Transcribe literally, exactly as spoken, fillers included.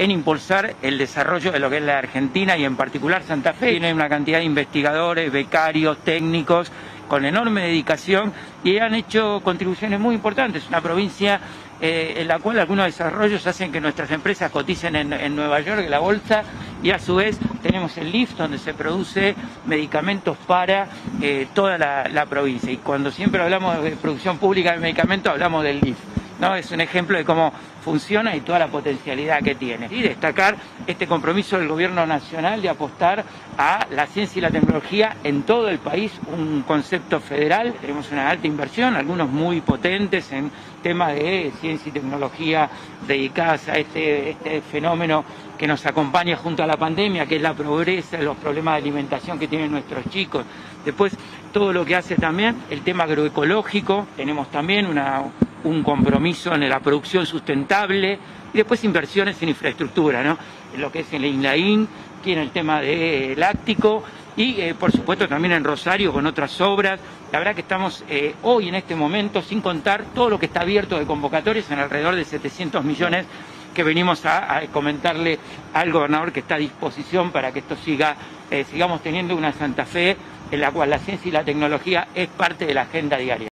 en impulsar el desarrollo de lo que es la Argentina y en particular Santa Fe. Tiene una cantidad de investigadores, becarios, técnicos, con enorme dedicación y han hecho contribuciones muy importantes. Una provincia eh, en la cual algunos desarrollos hacen que nuestras empresas coticen en, en Nueva York, en la bolsa, y a su vez tenemos el I F S, donde se produce medicamentos para eh, toda la, la provincia. Y cuando siempre hablamos de producción pública de medicamentos, hablamos del I F S. ¿No? Es un ejemplo de cómo funciona y toda la potencialidad que tiene. Y destacar este compromiso del Gobierno Nacional de apostar a la ciencia y la tecnología en todo el país, un concepto federal. Tenemos una alta inversión, algunos muy potentes en temas de ciencia y tecnología dedicadas a este, este fenómeno que nos acompaña junto a la pandemia, que es la pobreza, los problemas de alimentación que tienen nuestros chicos. Después, todo lo que hace también el tema agroecológico, tenemos también una... un compromiso en la producción sustentable y después inversiones en infraestructura, ¿no? En lo que es el INLAIN, aquí en el tema de láctico y eh, por supuesto también en Rosario con otras obras. La verdad que estamos eh, hoy en este momento, sin contar todo lo que está abierto de convocatorias, en alrededor de setecientos millones que venimos a, a comentarle al gobernador que está a disposición para que esto siga, eh, sigamos teniendo una Santa Fe en la cual la ciencia y la tecnología es parte de la agenda diaria.